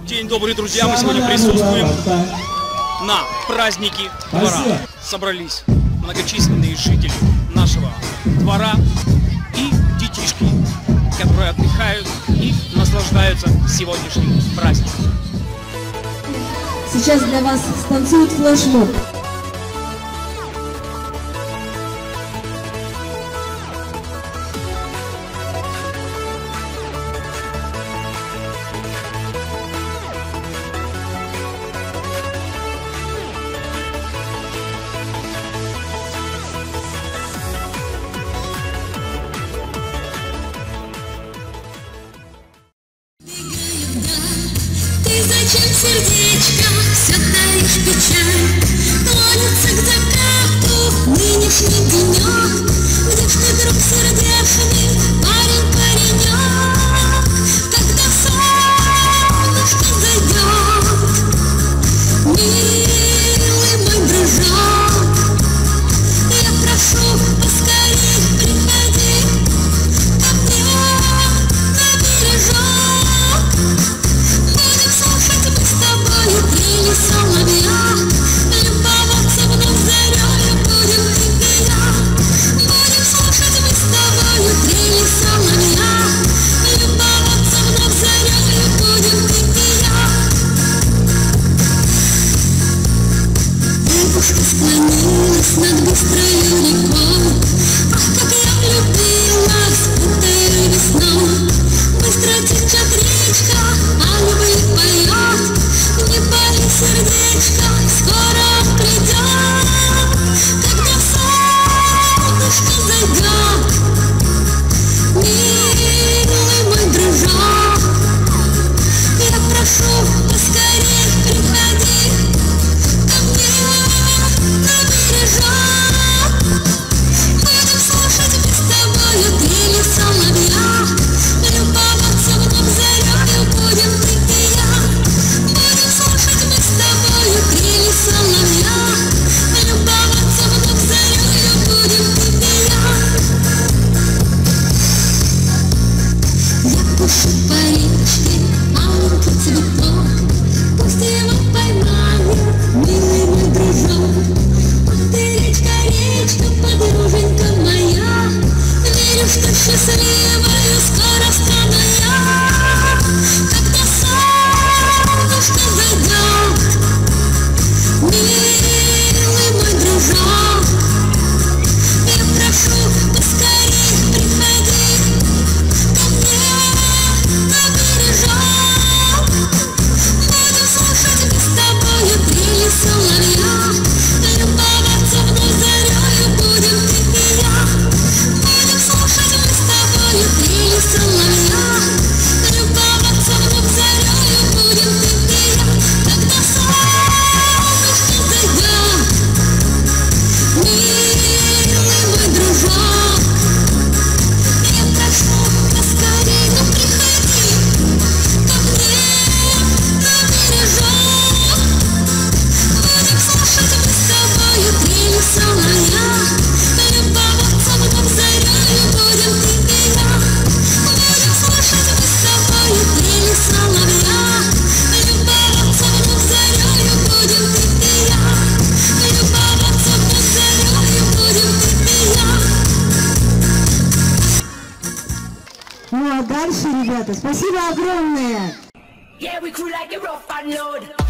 День добрый, друзья, мы сегодня присутствуем на празднике двора. Собрались многочисленные жители нашего двора и детишки, которые отдыхают и наслаждаются сегодняшним праздником. Сейчас для вас станцует флешмоб. Ты зачем, сердечко, все таишь печаль? Клонится к закату нынешний денек. Где ж ты, друг сердечный, парень-паренек? Когда солнышко зайдет, милый мой дружок, я прошу, поскорей приходи ко мне на бережок. Будем слушать мы с тобою трели соловья, любоваться вновь зарею будем ты и я. Будем слушать мы с тобою трели соловья, любоваться вновь зарею будем ты и я. Девушка склонилась над быстрою рекой, ах, как я влюбилась этой весной. Быстро течет речка, а любовь поет. Не боли, сердечко, скоро придет. Когда солнышко зайдет, милый мой дружок, я прошу, поскорей приходи ко мне на бережок. Будем слушать мы с тобою трели соловья, любоваться вновь зарею будем ты и я. Будем слушать мы с тобою трели соловья, любоваться вновь зарею будем ты и я. Я пушу по речке маленький цветок, пусть его поймает милый мой дружок. Ах ты, речка, речка, подруженька моя, верю, что счастливою скоро стану я. Когда солнышко зайдет, милый мой дружок, я прошу, поскорей приходи ко мне на бережок. Будем слушать мы с тобою трели соловья, любоваться вновь зарею будем ты и я. Будем слушать мы с тобою трели соловья, любоваться вновь зарею будем ты и я. Когда солнышко зайдет, милый мой дружок, я прошу, поскорей, ну приходи ко мне на бережок. Будем слушать мы с тобою трели соловья, любоваться вновь зарею будем ты и я. Будем слушать мы с тобою трели соловья, любоваться вновь зарею будем ты и я. Любоваться вновь зарею будем ты и я. Ну а дальше, ребята, спасибо огромное! Yeah, we crew like a rough and load.